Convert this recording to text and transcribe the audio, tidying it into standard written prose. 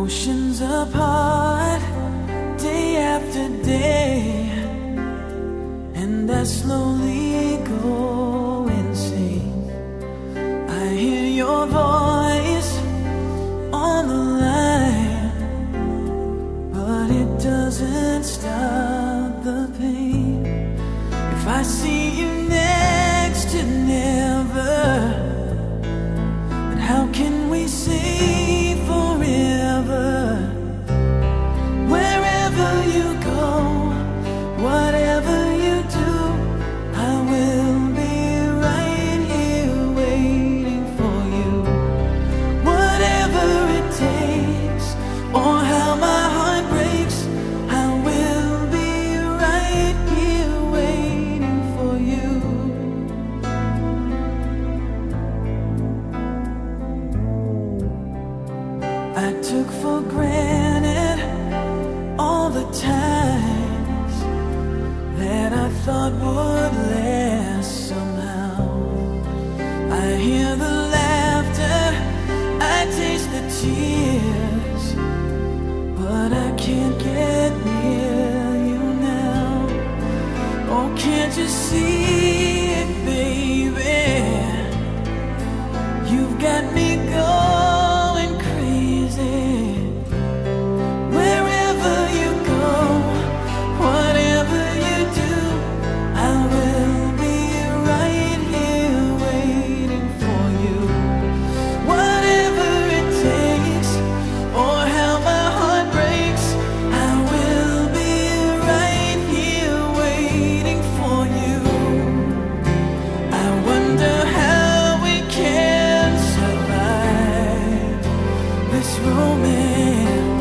Oceans apart, day after day, and I slowly go insane. I hear your voice on the line, but it doesn't stop the pain. If I see you next to never, then how can we say forever? Wherever you go, whatever you do, I will be right here waiting for you. Whatever it takes, or how my heart breaks, I will be right here waiting for you. I took for granted all the times that I thought would last somehow. I hear the laughter, I taste the tears, but I can't get near you now. Oh, can't you see it, baby? You've got me going crazy. Wherever you go, whatever you do, I will be right here waiting for you. Whatever it takes, or how my heart breaks, I will be right here waiting for you. I wonder how we can survive this romance.